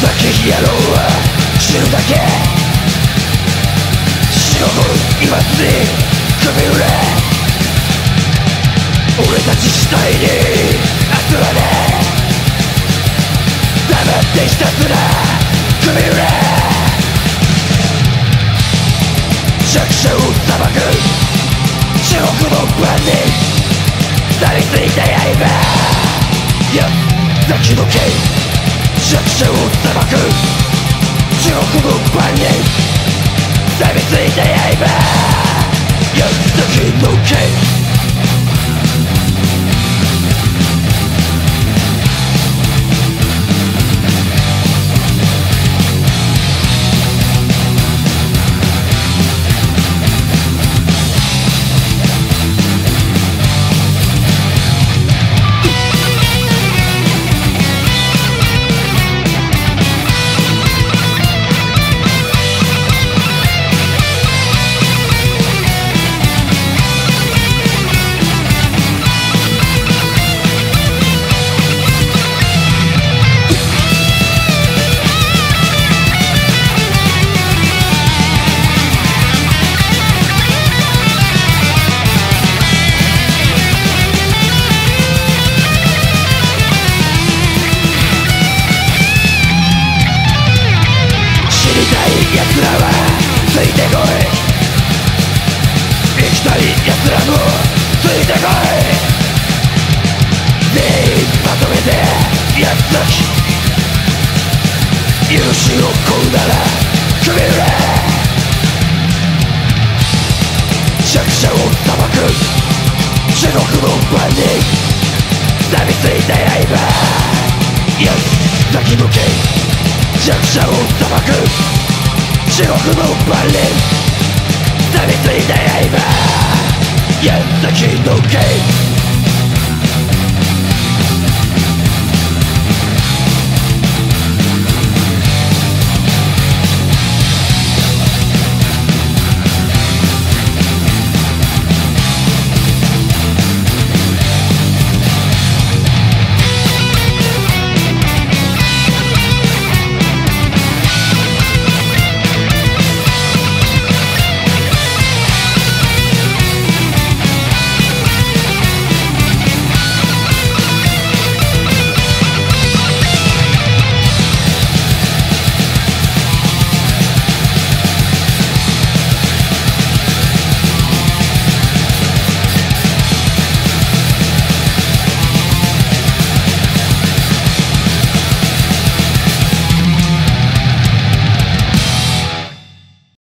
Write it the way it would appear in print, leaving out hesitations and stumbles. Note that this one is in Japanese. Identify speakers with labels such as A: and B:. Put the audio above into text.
A: 野郎は死ぬだけ白黒言わずに首裏俺たち死体に集まれ黙ってひたすら首裏弱者を裁く地獄の番に錆びついた刃矢崎の剣弱者を裁く地獄の番に錆びついた刃矢崎の剣奴らはついてこい生きたい奴らもついてこい全員まとめてやっつき許しを請うなら首裏弱者を裁く地獄の番に錆びついた刃矢崎の剣弱者を裁く地獄の番に錆びついた刃矢崎の剣